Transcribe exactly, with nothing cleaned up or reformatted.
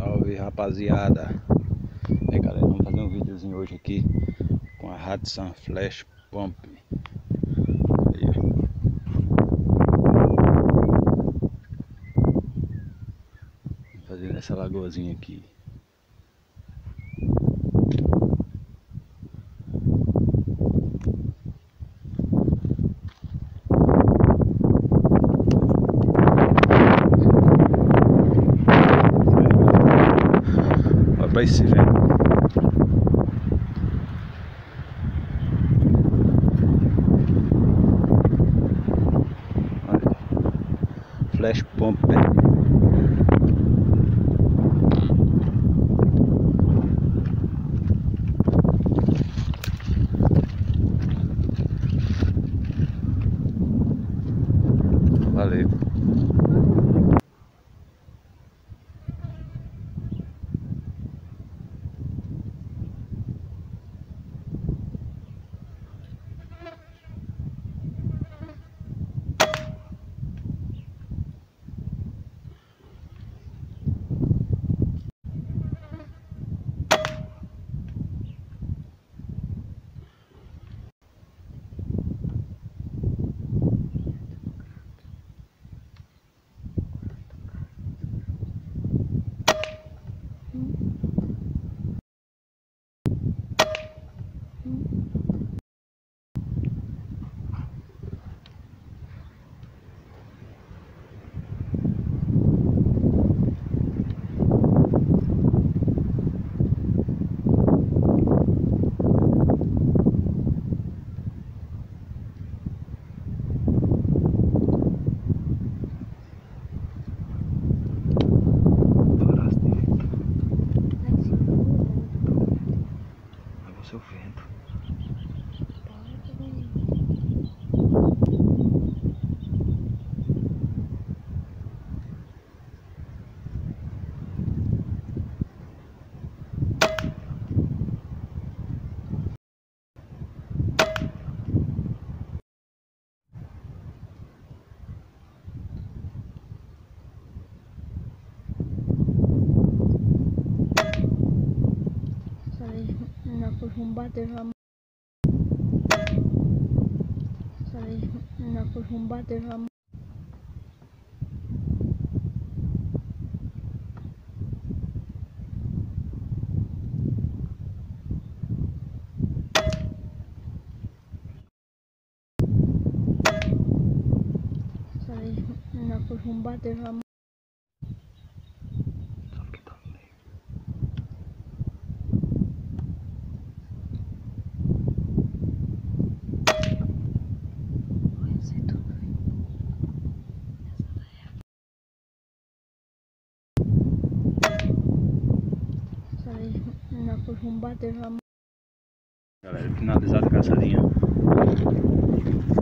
Salve, rapaziada. É, galera, vamos fazer um videozinho hoje aqui com a Hatsan Flash Pump. Aí, vamos fazer nessa lagoazinha aqui. Olha pra esse velho. Flash Pump. Valeu. Seu vento. Nakuhumbate ram Sorry, nakuhumbate ram Sorry, nakuhumbate ram Galera, finalizada a caçadinha.